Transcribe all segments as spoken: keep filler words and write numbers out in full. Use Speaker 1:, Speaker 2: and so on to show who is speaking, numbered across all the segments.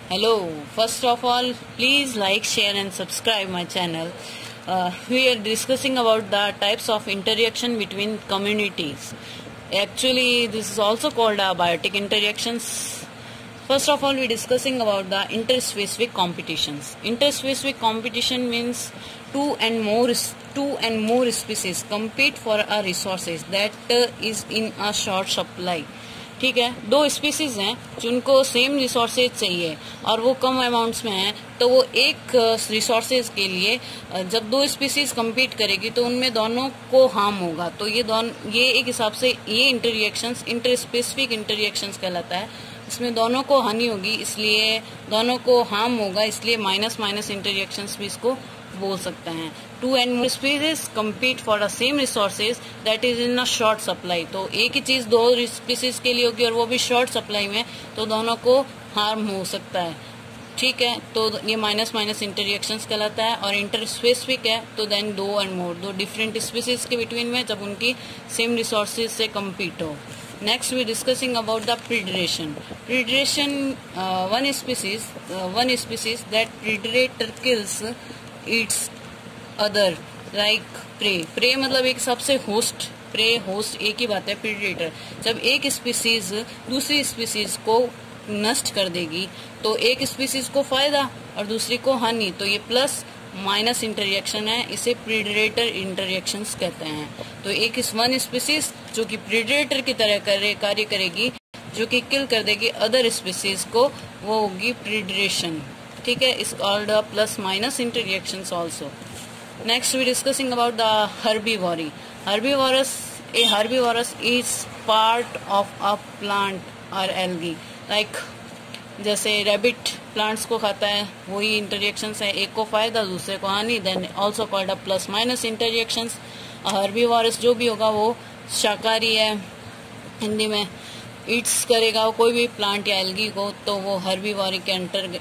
Speaker 1: Hello, first of all, please like, share and subscribe my channel. Uh, we are discussing about the types of interaction between communities. Actually, this is also called uh, biotic interactions. First of all, we are discussing about the interspecific competitions. Interspecific competition means two and more two and more species compete for a resources that uh, is in a short supply. ठीक है, दो species हैं जिनको same resources चाहिए और वो कम amounts में हैं, तो वो एक रिसोर्सेज के लिए जब दो स्पीसीज compete करेगी तो उनमें दोनों को हार्म होगा। तो ये दोनों ये एक हिसाब से ये इंटररिएक्शंस इंटरस्पेसिफिक इंटररिएक्शंस कहलाता है। इसमें दोनों को हानि होगी, इसलिए दोनों को हार्म होगा, इसलिए माइनस माइनस इंटररिएक्शंस भी इसको बोल सकते हैं। Two and more species compete for the same resources that is in a short supply. तो एक ही चीज दो स्पीसीज के लिए होगी और वो भी शॉर्ट सप्लाई में, तो दोनों को हार्म हो सकता है। ठीक है, तो ये माइनस माइनस इंटररिएक्शंस कहलाता है। और इंटरस्पेसिफिक है तो देन दो एंड मोर, दो डिफरेंट स्पीसीज के बिटवीन में जब उनकी सेम रिसोर्सेज से कम्पीट हो। Next we discussing about the predation. Predation, uh, one species, uh, one species that predator kills its other like prey. Prey मतलब एक सबसे host, prey host एक ही बात है। predator जब एक species दूसरी species को नष्ट कर देगी तो एक स्पीसीज को फायदा और दूसरी को हानि, तो ये प्लस माइनस इंटररिएक्शन है, इसे प्रीडेटर इंटररिएक्शंस कहते हैं। तो एक इस वन स्पीसीज जो कि प्रीडेटर की तरह करे कार्य करेगी, जो कि किल कर देगी अदर स्पीसीज को, वो होगी प्रीडरेशन। ठीक है, is called plus minus interactions also. Next we discussing about the herbivory. Herbivorous a herbivorous is part of a plant और एल्गी। लाइक जैसे रैबिट प्लांट्स को खाता है, वही इंटररिएक्शंस है, एक को फायदा दूसरे को हानि, then also called a plus minus interactions. Herbivorous जो भी होगा वो शाकाहारी है, हिंदी में ईट्स करेगा वो कोई भी प्लांट या एल्गी को, तो वो हर्बीवोरी के अंटर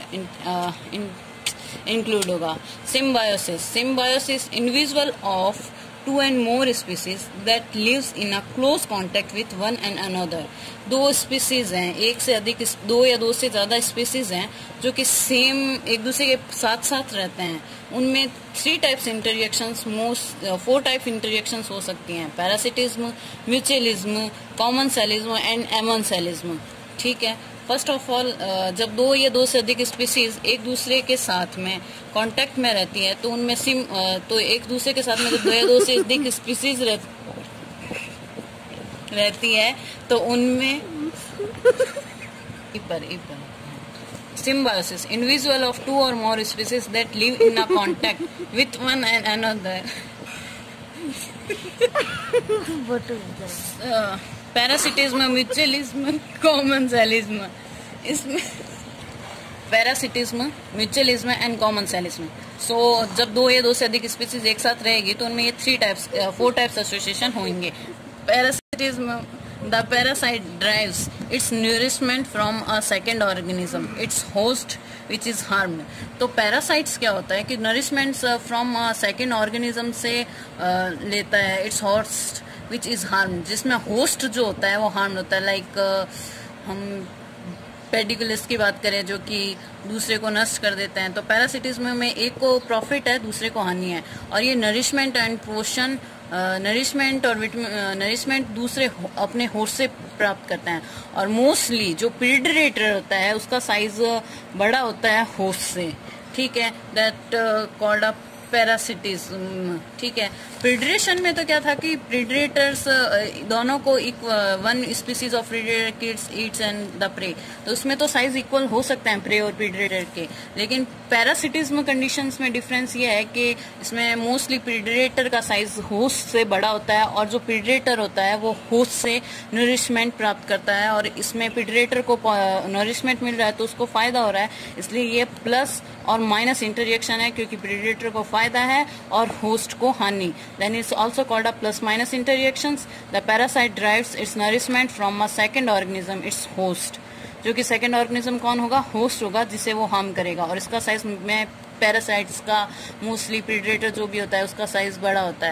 Speaker 1: इंक्लूड होगा। Symbiosis. Symbiosis individual of two and more species that lives in a close contact with one and another. दो स्पीसीज हैं, एक से अधिक, दो या दो से ज्यादा स्पीसीज हैं जो कि सेम एक दूसरे के साथ साथ रहते हैं। उनमें three types interactions, most four type interactions हो सकती हैं: parasitism, mutualism, commensalism and amensalism. ठीक है, फर्स्ट ऑफ ऑल जब दो या दो से अधिक स्पीसीज एक दूसरे के साथ में कांटेक्ट में रहती है तो उनमें सिम तो एक दूसरे के साथ में जब दो या दो से अधिक स्पीसीज रह, रहती है तो उनमें इपर इपर symbiosis, individual of two or more species that live in a contact with one and another. Parasitism, mutualism, commensalism. इसमें parasitism, mutualism and commensalism. So जब दो या दो से अधिक स्पीसीज एक साथ रहेगी तो उनमें ये three types four types association होंगे। Parasitism, the parasite derives its nourishment from a second organism, its host which is harmed. तो parasites क्या होता है कि nourishment from a second organism से uh, लेता है, its host which is harmed, जिसमें host जो होता है वो harmed होता है। लाइक like, हम पेडिकुलस की बात करें जो कि दूसरे को नष्ट कर देते हैं, तो पैरासिटिज्म में एक को प्रॉफिट है दूसरे को हानि है। और ये नरिशमेंट एंड पोषण, नरिशमेंट और नरिशमेंट दूसरे अपने होस्ट से प्राप्त करते हैं। और मोस्टली जो प्रीडेटर होता है उसका साइज बड़ा होता है होस्ट से। ठीक है, दैट कॉल्ड अ पैरासिटिज्म। ठीक है, प्रीडरेशन में तो क्या था कि प्रीडेटर्स दोनों को one species of predator kills eats and the prey, तो उसमें तो साइज इक्वल हो सकते हैं प्रे और प्रीडेटर के। लेकिन पैरासिटिज्म कंडीशंस में डिफरेंस ये है कि इसमें मोस्टली प्रीडेटर का साइज होस्ट से बड़ा होता है और जो प्रीडेटर होता है वो होस्ट से नरिशमेंट प्राप्त करता है, और इसमें प्रीडेटर को नरिशमेंट मिल रहा है तो उसको फायदा हो रहा है, इसलिए ये प्लस और माइनस इंटररिएक्शन है, क्योंकि प्रीडेटर को फायदा है और होस्ट को हानि। Then it's also called a plus minus interreactions. The parasite derives its nourishment from a second organism, its host. जो कि सेकेंड ऑर्गेनिज्म कौन होगा? होस्ट होगा, जिसे वो हार्म करेगा। और इसका साइज में पैरासाइट्स का मोस्टली प्रीडेटर जो भी होता है उसका साइज बड़ा होता है।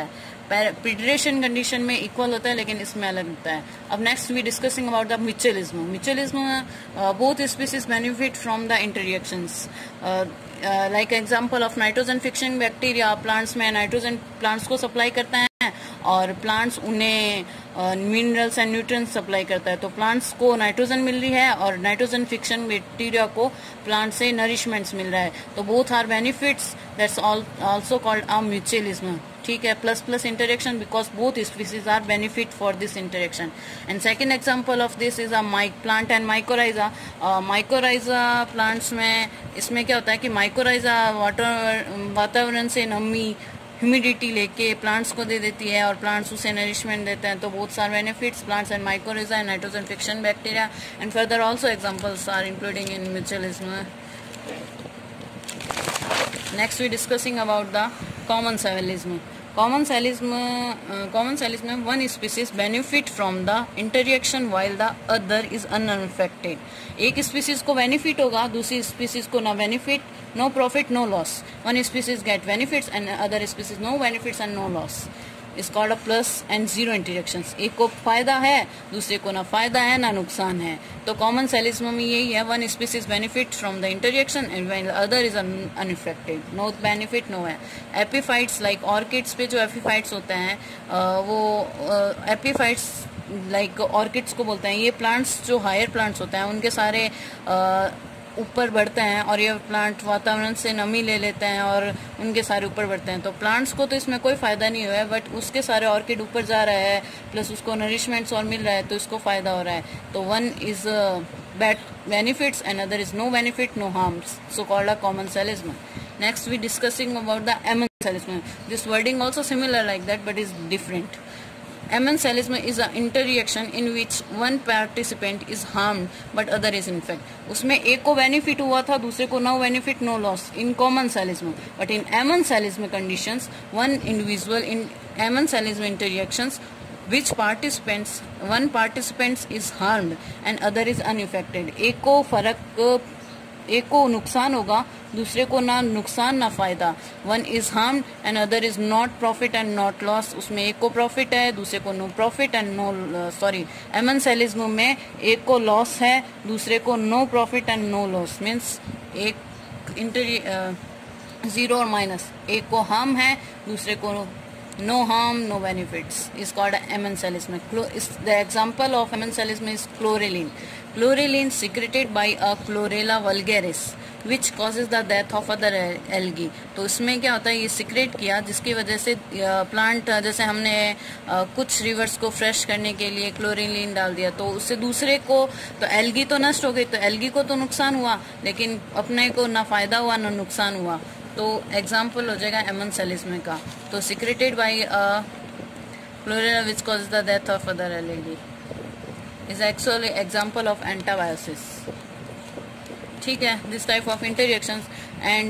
Speaker 1: प्रीडरेशन कंडीशन में इक्वल होता है लेकिन इसमें अलग होता है. अब next we discussing about the mutualism. Mutualism both species benefit from the interactions. Like example of nitrogen fixing bacteria, plants में नाइट्रोजन प्लांट्स को सप्लाई करता है और प्लांट्स उन्हें मिनरल्स एंड न्यूट्रिएंट्स सप्लाई करता है. तो प्लांट्स को नाइट्रोजन मिल रही है और नाइट्रोजन फिक्शन बैक्टीरिया को प्लांट से नरिशमेंट्स मिल रहा है. तो both are benefits, that's also called a mutualism. ठीक है, plus plus interaction because both species are benefit for this interaction. And second example of this is a mic plant and mycorrhiza. Mycorrhiza plants में इसमें क्या होता है कि mycorrhiza water वातावरण से नमी ह्यूमिडिटी लेके प्लांट्स को दे देती है और प्लांट्स उसे नरिशमेंट देते हैं. तो both are benefits, plants and mycorrhiza and nitrogen fixation bacteria. And further also examples are including in mutualism. Next we discussing about the commensalism. Commensalism commensalism में one species benefit from the interaction while the other is unaffected. एक species को benefit होगा, दूसरी species को ना benefit, no profit no loss. One species get benefits and other species no benefits and no loss. Is called a plus and zero interactions. एक को फायदा है, दूसरे को ना फायदा है ना नुकसान है. तो कॉमन सेलिज्म में यही है, one species benefit from the interaction and while other is unaffected. No benefit no है. एपीफाइट्स लाइक ऑर्किड्स पे जो एपीफाइट्स होते हैं वो एपीफाइट्स लाइक ऑर्किड्स को बोलते हैं. ये प्लांट्स जो हायर प्लांट्स होते हैं उनके सारे ऊपर बढ़ते हैं और ये प्लांट वातावरण से नमी ले लेते हैं और उनके सारे ऊपर बढ़ते हैं. तो प्लांट्स को तो इसमें कोई फायदा नहीं हुआ है, बट उसके सारे ऑर्किड ऊपर जा रहा है प्लस उसको नरिशमेंट्स और मिल रहा है तो इसको फायदा हो रहा है. तो one is bad benefits and other is no benefit no harms, so called a commensalism. Next we discussing about the amensalism. This wording also similar like that but is different. Emmenselism is an interreaction in which one participant is harmed but other is infected. उसमें एक को benefit हुआ था, दूसरे को no benefit no loss in common selism. But in Emmenselism conditions, one individual in Emmenselism interreactions which participants one participant is harmed and other is unaffected. एक को फर्क एक को नुकसान होगा, दूसरे को ना नुकसान ना फायदा. One is harm and other is not profit and not loss. उसमें एक को प्रॉफिट है, दूसरे को no profit and no sorry amensalism में एक को लॉस है, दूसरे को no profit and no loss. Means एक इंटर जीरो और माइनस. एक को हार्म है, दूसरे को no harm no benefits is called Emmenselism. The example of Emmenselism is chlorelline. Chlorelline secreted by a Chlorella vulgaris which causes the death of other algae. तो इसमें क्या होता है, ये सिक्रेट किया जिसकी वजह से प्लांट, जैसे हमने कुछ रिवर्स को फ्रेश करने के लिए क्लोरिलिन डाल दिया तो उससे दूसरे को तो एल्गी तो नष्ट हो गई, तो एल्गी को तो नुकसान हुआ लेकिन अपने को ना फायदा हुआ ना नुकसान हुआ. तो एग्जाम्पल हो जाएगा एमेंसेलिज्म का. तो secreted by chlorella which cause the death of other algae is actually example of antibiosis. ठीक है, this type of interactions and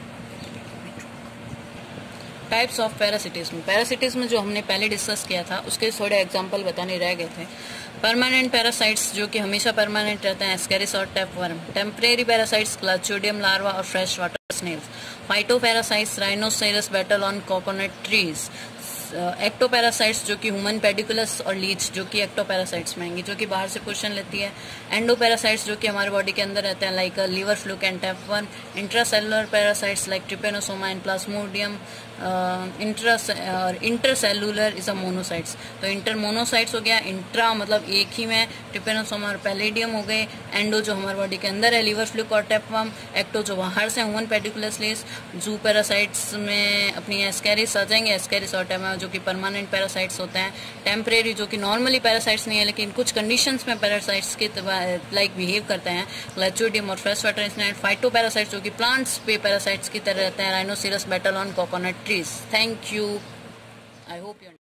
Speaker 1: types of parasitism. Parasitism जो हमने पहले डिस्कस किया था उसके थोड़े एग्जाम्पल बताने रह गए थे. परमानेंट पैरासाइट्स जो कि हमेशा परमानेंट रहते हैं, एस्केरिस और tapeworm. Temporary parasites, clostridium larva और fresh water snails. Phytoparasites, rhinoceros beetle on coconut trees. Ectoparasites जो कि ह्यूमन पेडिकुलस और लीच जो कि एक्टोपैरासाइट्स में आएंगी, जो कि बाहर से पोषण लेती है. एंडोपैरासाइट्स जो कि हमारे बॉडी के अंदर रहते हैं, like liver fluke and tapeworm. Intracellular parasites like trypanosoma and plasmodium. Intra और इंटरसेलुलर इज अ मोनोसाइट्स. तो इंटर मोनोसाइट्स हो गया, इंट्रा मतलब एक ही में, ट्रिपेनोसोमा और पैलेडियम हो गए. एंडो जो हमारे बॉडी के अंदर है, लीवर फ्लूक और टैपवर्म. एक्टो जो बाहर से ह्यूमन पेडिकुलस लीच. जू पैरासाइट्स में अपनी एस्केरिस आ जाएंगे, एस्केरिस और टैपवर्म जो कि परमानेंट पैरासाइट्स होते हैं. टेम्परेरी जो कि नॉर्मली पैरासाइट्स नहीं है लेकिन कुछ कंडीशंस में पैरासाइट्स के लाइक बिहेव करते हैं, क्लास्ट्रिडियम और फ्रेश वाटर स्नेल. फाइटोपैरासाइट्स जो कि प्लांट्स पे पैरासाइट्स की तरह रहते हैं, rhinoceros beetle on coconut trees. Thank you. I hope you understand.